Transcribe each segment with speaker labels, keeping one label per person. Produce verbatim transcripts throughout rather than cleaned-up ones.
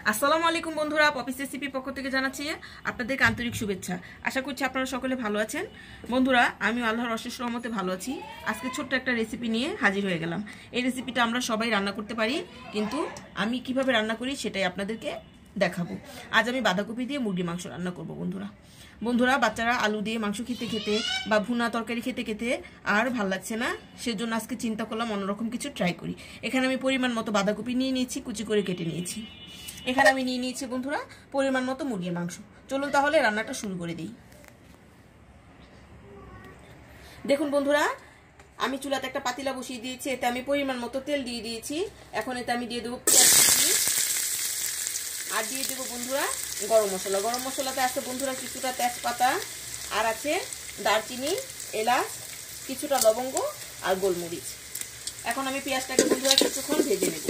Speaker 1: আসসালামু আলাইকুম বন্ধুরা, পপিস রেসিপি পক্ষ থেকে জানাচ্ছি আপনাদেরকে আন্তরিক শুভেচ্ছা। আশা করছি আপনারা সকলে ভালো আছেন। বন্ধুরা, আমি আল্লাহর অশেষ রহমতে ভালো আছি। আজকে ছোট্ট একটা রেসিপি নিয়ে হাজির হয়ে গেলাম। এই রেসিপিটা আমরা সবাই রান্না করতে পারি, কিন্তু আমি কিভাবে রান্না করি সেটাই আপনাদেরকে দেখাবো। আজ আমি বাঁধাকপি দিয়ে মুরগি মাংস রান্না করব। বন্ধুরা বন্ধুরা বাচ্চারা আলু দিয়ে মাংস খেতে খেতে বা ভুনা তরকারি খেতে খেতে আর ভাল লাগছে না, সেজন্য আজকে চিন্তা করলাম অন্যরকম কিছু ট্রাই করি। এখানে আমি পরিমাণ মতো বাঁধাকপি নিয়ে নিয়েছি, কুচি করে কেটে নিয়েছি। এখানে আমি নিয়ে নিয়েছি বন্ধুরা পরিমাণ মতো মুরগির মাংস। চলুন তাহলে রান্নাটা শুরু করে দিই। দেখুন বন্ধুরা, আমি চুলাতে একটা পাতিলা বসিয়ে দিয়েছি, এতে আমি পরিমাণ মতো তেল দিয়ে দিয়েছি। এখন এতে আমি দিয়ে দেবো পেঁয়াজ কুচি আর দিয়ে দেবো বন্ধুরা গরম মশলা। গরম মশলাতে আছে বন্ধুরা কিছুটা তেজপাতা, আর আছে দারচিনি, এলাচ, কিছুটা লবঙ্গ আর গোলমরিচ। এখন আমি পেঁয়াজটাকে বন্ধুরা কিছুক্ষণ ভেজে নেব।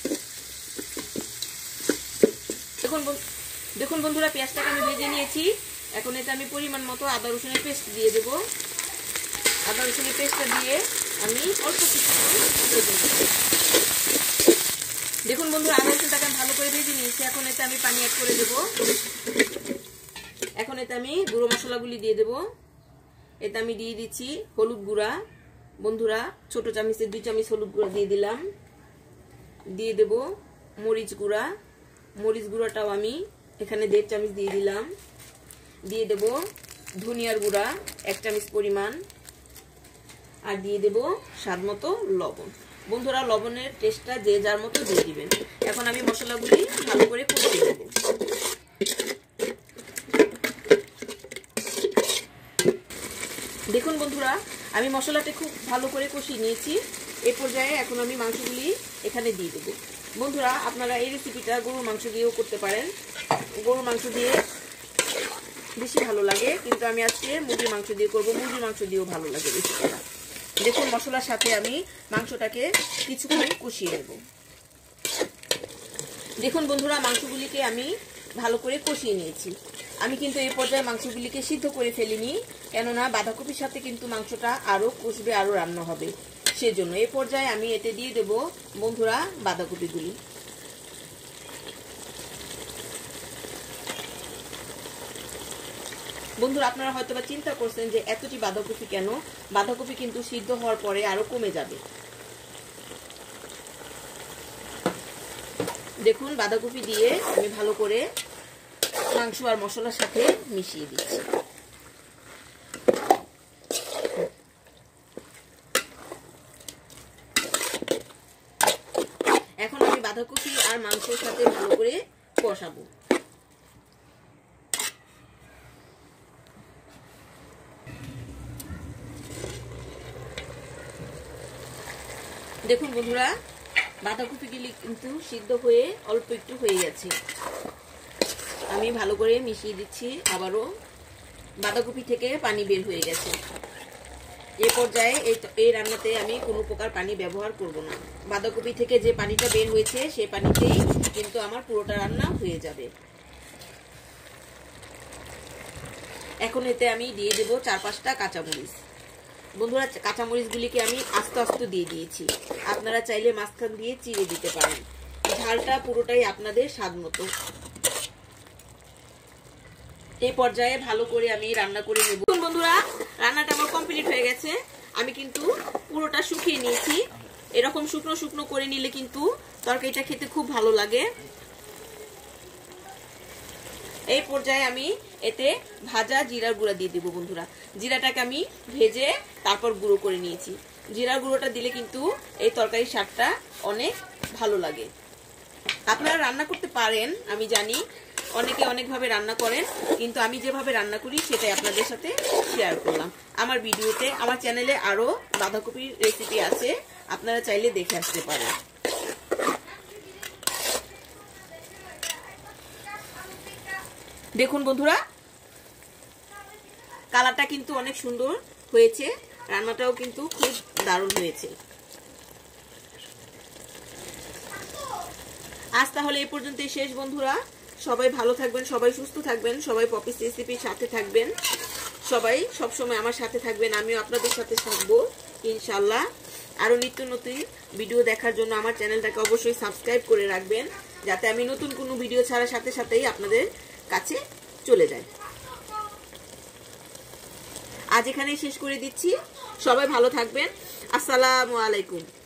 Speaker 1: দেখুন দেখুন বন্ধুরা, পেঁয়াজটাকে আমি ভেজে নিয়েছি। এখন এতে আমি পরিমাণ মতো আদা রসুনের পেস্ট দিয়ে দেবো। আদা রসুনের পেস্টটা দিয়ে আমি অল্প কিছুক্ষণ ভেজে নেব। দেখুন বন্ধুরা, আদা রসুনটাকে আমি ভালো করে ভেজে নিয়েছি। এখন এতে আমি পানি অ্যাড করে দেব। এখন এতে আমি গুঁড়ো মশলাগুলি দিয়ে দেব। এতে আমি দিয়ে দিচ্ছি হলুদ গুঁড়া। বন্ধুরা, ছোট চামচের দুই চামচ হলুদ গুঁড়া দিয়ে দিলাম। দিয়ে দেব মরিচ গুঁড়া। মরিচ গুঁড়াটাও আমি এখানে দেড় চামচ দিয়ে দিলাম। দিয়ে দেব ধনিয়ার গুঁড়া এক চামচ পরিমাণ, আর দিয়ে দেব স্বাদ মতো লবণ। বন্ধুরা, লবণের টেস্টটা যে যার মতো দিয়ে দিবেন। এখন আমি মশলাগুলি ভালো করে কষিয়ে দেব। দেখুন বন্ধুরা, আমি মশলাটা খুব ভালো করে কষিয়ে নিয়েছি। এই পর্যায়ে এখন আমি মাংসগুলি এখানে দিয়ে দেবো। বন্ধুরা, আপনারা এই রেসিপিটা গরুর মাংস দিয়েও করতে পারেন। গরুর মাংস দিয়ে বেশি ভালো লাগে, কিন্তু আমি আজকে মুরগির মাংস দিয়ে করবো। মুরগির মাংস দিয়েও ভালো লাগে রেসিপিটা। দেখুন, মশলার সাথে আমি মাংসটাকে কিছুক্ষণ কষিয়ে নেব। দেখুন বন্ধুরা, মাংসগুলিকে আমি ভালো করে কষিয়ে নিয়েছি। আমি কিন্তু এই পর্যায়ে মাংসগুলিকে সিদ্ধ করে ফেলিনি, কেননা বাঁধাকপির সাথে কিন্তু মাংসটা আরো কষবে, আরো রান্না হবে। সেজন্য এই পর্যায়ে আমি এতে দিয়ে দেব বন্ধুরা বাঁধাকপিগুলি। বন্ধুরা, আপনারা হয়তোবা চিন্তা করছেন যে এতটি বাঁধাকপি কেন। বাঁধাকপি কিন্তু সিদ্ধ হওয়ার পরে আরো কমে যাবে। দেখুন, বাঁধাকপি দিয়ে আমি ভালো করে মাংস আর মশলার সাথে মিশিয়ে দিচ্ছি। এখন আমি বাঁধাকপি আর মাংসের সাথে ভালো করে কষাবো। দেখুন বন্ধুরা, বাঁধাকপিগুলি কিন্তু সিদ্ধ হয়ে অল্প একটু হয়ে গেছে। আমি ভালো করে মিশিয়ে দিচ্ছি। আবারও বাঁধাকপি থেকে পানি বের হয়ে গেছে। এই পর্যায়ে এই রান্নাতে আমি কোনো প্রকার পানি ব্যবহার করব না। বাঁধাকপি থেকে যে পানিটা বের হয়েছে সেই পানিতেই কিন্তু আমার পুরোটা রান্না হয়ে যাবে। এখন এতে আমি দিয়ে দেব চার পাঁচটা কাঁচামরিচ। বন্ধুরা, কাঁচামরিচগুলিকে আমি আস্তে আস্তে দিয়ে দিয়েছি। আপনারা চাইলে মাঝখান দিয়ে চিড়ে দিতে পারেন। ঝালটা পুরোটাই আপনাদের স্বাদ মতো। এই পর্যায়ে ভালো করে আমি রান্না করে নেব। বন্ধুরা, রান্নাটা আমার কমপ্লিট হয়ে গেছে। আমি কিন্তু পুরোটা শুকিয়ে নিয়েছি। এরকম শুকনো শুকনো করে নিলে কিন্তু তরকারিটা খেতে খুব ভালো লাগে। এই পর্যায়ে আমি এতে ভাজা জিরার গুঁড়া দিয়ে দেবো। বন্ধুরা, জিরাটাকে আমি ভেজে তারপর গুঁড়ো করে নিয়েছি। জিরার গুঁড়োটা দিলে কিন্তু এই তরকারির স্বাদটা অনেক ভালো লাগে। আপনারা রান্না করতে পারেন, আমি জানি অনেকে অনেকভাবে রান্না করেন, কিন্তু আমি যেভাবে রান্না করি সেটাই আপনাদের সাথে শেয়ার করলাম। আমার ভিডিওতে, আমার চ্যানেলে আরো বাঁধাকপির রেসিপি আছে, আপনারা চাইলে দেখে আসতে পারেন। দেখুন বন্ধুরা, কালারটা কিন্তু অনেক সুন্দর হয়েছে। রান্নাটাও কিন্তু খুব দারুণ হয়েছে। আজ তাহলে এই পর্যন্তই শেষ বন্ধুরা। সবাই ভালো থাকবেন, সবাই সুস্থ থাকবেন, সবাই পপিস রেসিপির সাথে থাকবেন, সবাই সবসময় আমার সাথে থাকবেন। আমিও আপনাদের সাথে থাকবো ইনশাল্লাহ। আরো নিত্য নতুন ভিডিও দেখার জন্য আমার চ্যানেলটাকে অবশ্যই সাবস্ক্রাইব করে রাখবেন, যাতে আমি নতুন কোনো ভিডিও ছাড়ার সাথে সাথেই আপনাদের কাছে চলে যায়। আজ এখানেই শেষ করে দিচ্ছি। সবাই ভালো থাকবেন। আসসালামু আলাইকুম।